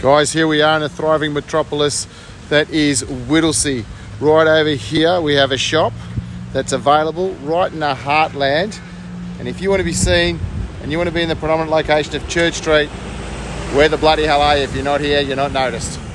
Guys, here we are in a thriving metropolis that is Whittlesea. Right over here we have a shop that's available right in the heartland. And if you want to be seen and you want to be in the predominant location of Church Street, where the bloody hell are you? If you're not here, you're not noticed.